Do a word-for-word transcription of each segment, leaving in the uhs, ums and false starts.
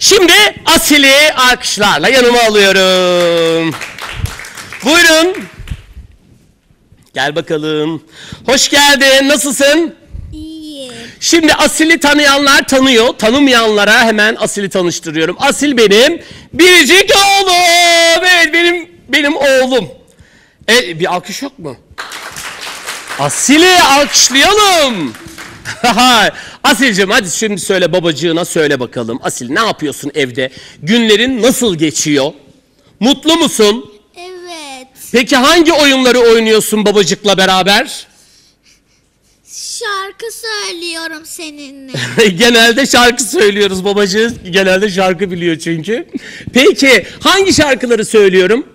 Şimdi Asil'i alkışlarla yanıma alıyorum. Buyurun. Gel bakalım. Hoş geldin. Nasılsın? İyi. Şimdi Asil'i tanıyanlar tanıyor. Tanımayanlara hemen Asil'i tanıştırıyorum. Asil benim biricik oğlum. Evet, benim benim oğlum. E, bir alkış yok mu? Asil'i alkışlayalım. Asil'cim hadi şimdi söyle, babacığına söyle bakalım. Asil, ne yapıyorsun evde? Günlerin nasıl geçiyor? Mutlu musun? Evet. Peki hangi oyunları oynuyorsun babacıkla beraber? Şarkı söylüyorum seninle. Genelde şarkı söylüyoruz babacığız. Genelde şarkı biliyor çünkü. Peki hangi şarkıları söylüyorum?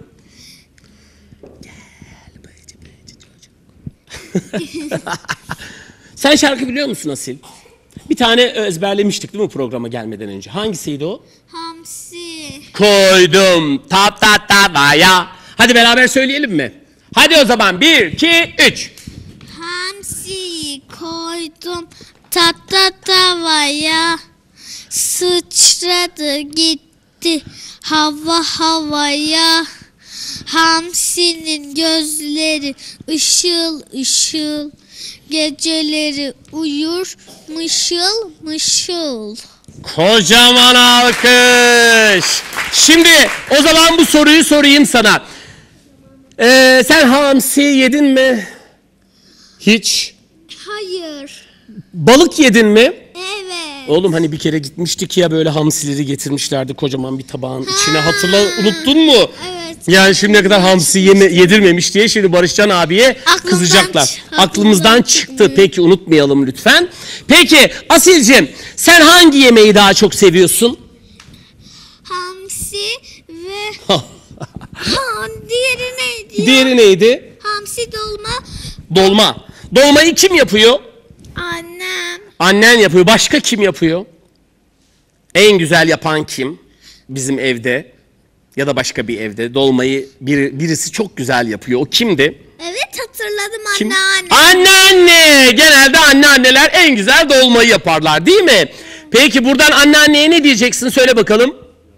Gel bıcı bıcı çocuk. Sen şarkı biliyor musun Asil? Bir tane ezberlemiştik değil mi programa gelmeden önce? Hangisiydi o? Hamsi. Koydum ta ta tavaya. Hadi beraber söyleyelim mi? Hadi o zaman bir, iki, üç. Hamsi koydum tatlı tavaya. Sıçradı gitti hava havaya. Hamsinin gözleri ışıl ışıl. Geceleri uyur mışıl mışıl. Kocaman alkış. Şimdi o zaman bu soruyu sorayım sana. Ee, sen hamsi yedin mi? Hiç. Hayır. Balık yedin mi? Evet. Oğlum hani bir kere gitmiştik ya, böyle hamsileri getirmişlerdi kocaman bir tabağın içine, hatırla, unuttun mu? Evet. Yani şimdiye kadar hamsi yeme, yedirmemiş diye şimdi Barışcan abiye Aklımdan kızacaklar. çı- Aklımızdan aklımdan çıktı. çıktı. Peki unutmayalım lütfen. Peki Asil'cim, sen hangi yemeği daha çok seviyorsun? Hamsi ve ha, diğeri neydi ya? Diğeri neydi? Hamsi dolma. Dolma. Dolmayı kim yapıyor? Annem. Annen yapıyor. Başka kim yapıyor? En güzel yapan kim? Bizim evde ya da başka bir evde dolmayı bir, birisi çok güzel yapıyor. O kimdi? Evet, hatırladım, Kim? anneanne. Anneanne. Genelde anneanneler en güzel dolmayı yaparlar, değil mi? Peki buradan anneanneye ne diyeceksin? Söyle bakalım.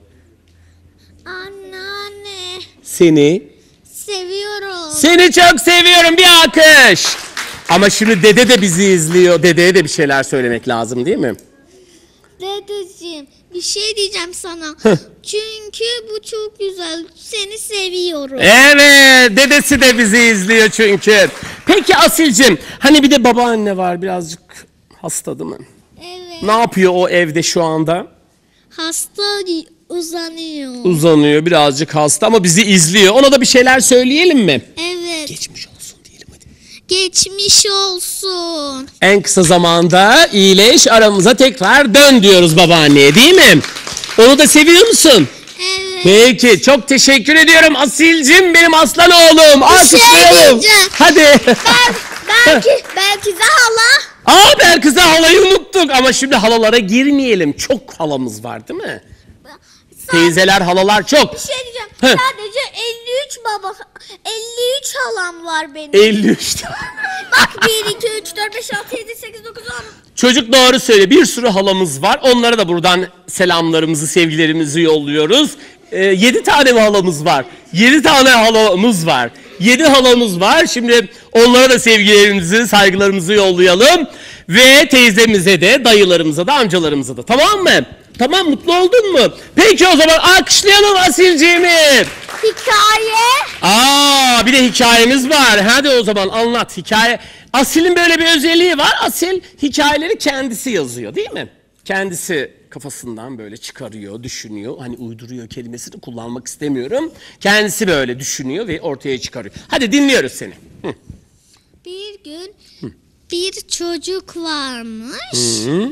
Anneanne. Seni. Seviyorum. Seni çok seviyorum. Bir alkış. Ama şimdi dede de bizi izliyor. Dedeye de bir şeyler söylemek lazım, değil mi? Dedeciğim, bir şey diyeceğim sana. Heh. Çünkü bu çok güzel. Seni seviyorum. Evet, dedesi de bizi izliyor çünkü. Peki Asil'cim, hani bir de babaanne var, birazcık hasta değil mi? Evet. Ne yapıyor o evde şu anda? Hasta uzanıyor. Uzanıyor, birazcık hasta ama bizi izliyor. Ona da bir şeyler söyleyelim mi? Evet. Geçmiş olsun diyelim hadi. Geçmiş olsun. En kısa zamanda iyileş, aramıza tekrar dön diyoruz babaanneye, değil mi? Onu da seviyor musun? Evet. Peki, çok teşekkür ediyorum Asil'cim, benim aslan oğlum. Alkışlayalım. diyeceğim. Hadi. Ben, belki, belki de hala. Aa, Berkız'a halayı unuttuk ama şimdi halalara girmeyelim. Çok halamız var değil mi? Teyzeler, halalar çok. Bir şey diyeceğim. Heh. Sadece elli üç baba, elli üç halam var benim. elli üç tane. Bak bir, iki, üç, dört, beş, altı, yedi, sekiz, dokuz, on. Çocuk doğru söylüyor. Bir sürü halamız var. Onlara da buradan selamlarımızı, sevgilerimizi yolluyoruz. Ee, yedi tane mi halamız var? Yedi tane halamız var. Yedi halamız var. Şimdi onlara da sevgilerimizi, saygılarımızı yollayalım. Ve teyzemize de, dayılarımıza da, amcalarımıza da. Tamam mı? Tamam, mutlu oldun mu? Peki o zaman alkışlayalım Asil'ciğimi. Hikaye. Aa, bir de hikayemiz var. Hadi o zaman anlat hikaye. Asil'in böyle bir özelliği var. Asil hikayeleri kendisi yazıyor, değil mi? Kendisi kafasından böyle çıkarıyor, düşünüyor. Hani uyduruyor kelimesini kullanmak istemiyorum. Kendisi böyle düşünüyor ve ortaya çıkarıyor. Hadi dinliyoruz seni. Hı. Bir gün bir çocuk varmış. Hı.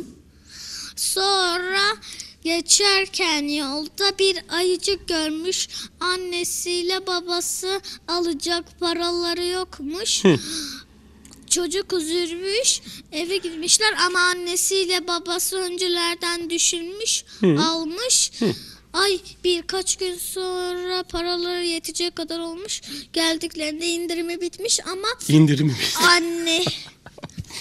Sonra geçerken yolda bir ayıcık görmüş. Annesiyle babası alacak paraları yokmuş. Çocuk üzülmüş, eve gitmişler ama annesiyle babası öncelerden düşünmüş, almış. Ay, birkaç gün sonra paraları yetecek kadar olmuş. Geldiklerinde indirimi bitmiş ama İndirimi. anne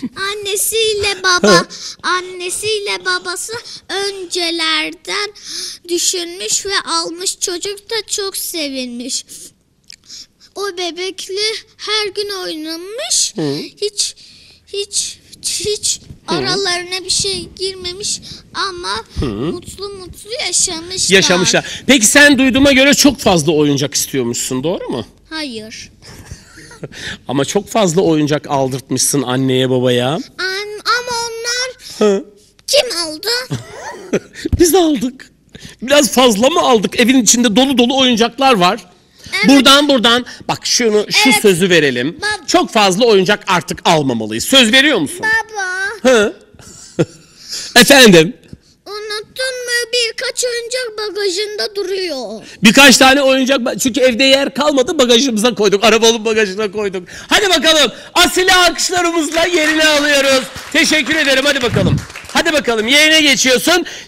annesiyle baba annesiyle babası öncelerden düşünmüş ve almış. Çocuk da çok sevinmiş. O bebekle her gün oynamış. Hı. Hiç hiç hiç aralarına bir şey girmemiş ama mutlu mutlu yaşamışlar. Yaşamışlar. Peki sen duyduğuma göre çok fazla oyuncak istiyormuşsun, doğru mu? Hayır. Ama çok fazla oyuncak aldırtmışsın anneye babaya. An ama onlar Hı. kim aldı? Biz aldık. Biraz fazla mı aldık? Evin içinde dolu dolu oyuncaklar var. Evet. Buradan buradan bak şunu şu Evet. sözü verelim. Bab- Çok fazla oyuncak artık almamalıyız. Söz veriyor musun? Baba, Hı. Efendim? unuttun mu, birkaç oyuncak bagajında duruyor. Birkaç tane oyuncak çünkü evde yer kalmadı, bagajımıza koyduk. Arabanın bagajına koyduk. Hadi bakalım. Asil'i alkışlarımızla yerine alıyoruz. Teşekkür ederim. Hadi bakalım. Hadi bakalım. Yerine geçiyorsun.